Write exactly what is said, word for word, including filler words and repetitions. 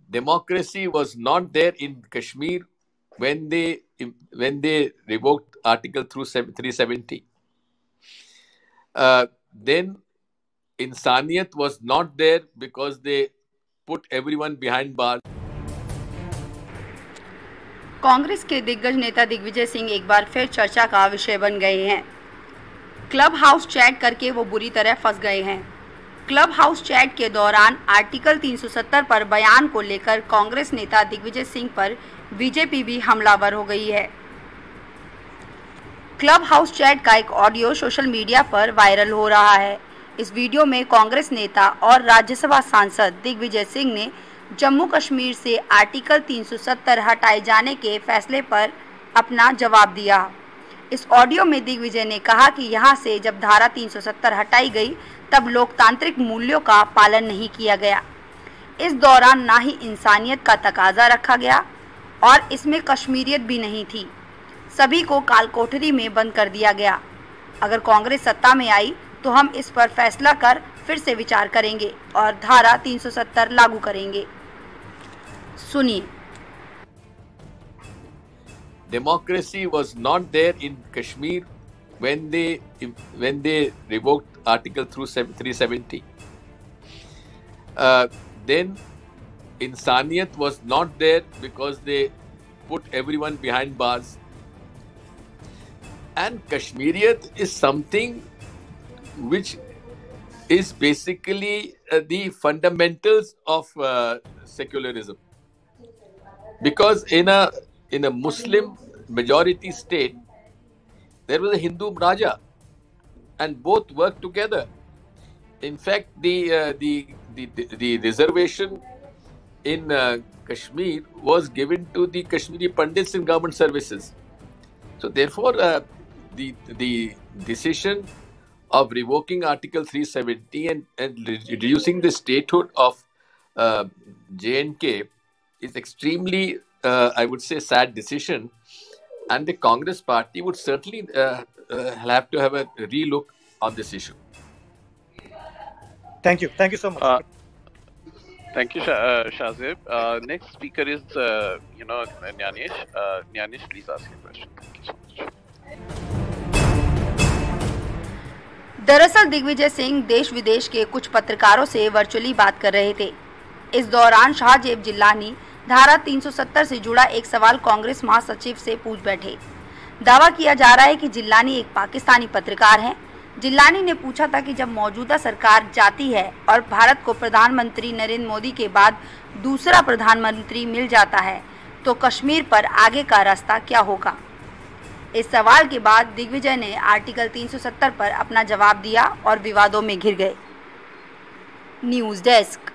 democracy was not there in Kashmir when they when they revoked Article three seventy. Uh, then insaniyat was not there because they put everyone behind bars. Congress के दिग्गज नेता दिग्विजय सिंह एक बार फिर चर्चा का विषय बन गए हैं। क्लब हाउस चैट करके वो बुरी तरह फंस गए हैं। क्लब हाउस चैट के दौरान आर्टिकल तीन सौ सत्तर पर बयान को लेकर कांग्रेस नेता दिग्विजय सिंह पर बीजेपी भी हमलावर हो गई है। क्लब हाउस चैट का एक ऑडियो सोशल मीडिया पर वायरल हो रहा है। इस वीडियो में कांग्रेस नेता और राज्यसभा सांसद दिग्विजय सिंह ने जम्मू कश्मीर से आर्टिकल तीन सौ सत्तर हटाए जाने के फैसले पर अपना जवाब दिया। इस ऑडियो में दिग्विजय ने कहा कि यहां से जब धारा तीन सौ सत्तर हटाई गई तब लोकतांत्रिक मूल्यों का पालन नहीं किया गया। इस दौरान ना ही इंसानियत का तकाजा रखा गया और इसमें कश्मीरियत भी नहीं थी। सभी को कालकोठरी में बंद कर दिया गया। अगर कांग्रेस सत्ता में आई तो हम इस पर फैसला कर फिर से विचार करेंगे और धारा तीन सौ सत्तर लागू करेंगे। सुनिए। Democracy was not there in Kashmir when they when they revoked Article three seventy. Uh, then insaniyat was not there because they put everyone behind bars. And Kashmiriyat is something which is basically uh, the fundamentals of uh, secularism. Because in a in a Muslim majority state, there was a Hindu Raja, and both worked together. In fact, the uh, the, the the reservation in uh, Kashmir was given to the Kashmiri Pandits in government services. So therefore, uh, the the decision of revoking Article three seventy and, and reducing the statehood of uh, J and K is extremely, uh, I would say, sad decision, and the Congress party would certainly uh, uh, have to have a relook on this issue. Thank you. Thank you so much. Uh, thank you, Shah, uh, Shahzeb. Uh, next speaker is, uh, you know, Nyanish. Uh, Nyanish, please ask your question. Thank you so much. दरअसल दिग्विजय सिंह देश विदेश के कुछ पत्रकारों से virtually बात कर रहे थे। इस दौरान शाहजेब जिल्लानी धारा तीन सौ सत्तर से जुड़ा एक सवाल कांग्रेस महासचिव से पूछ बैठे। दावा किया जा रहा है कि जिल्लानी एक पाकिस्तानी पत्रकार हैं। जिल्लानी ने पूछा था कि जब मौजूदा सरकार जाती है और भारत को प्रधानमंत्री नरेंद्र मोदी के बाद दूसरा प्रधानमंत्री मिल जाता है तो कश्मीर पर आगे का रास्ता क्या होगा। इस सवाल के बाद दिग्विजय ने आर्टिकल तीन सौ सत्तर पर अपना जवाब दिया और विवादों में घिर गए। News desk.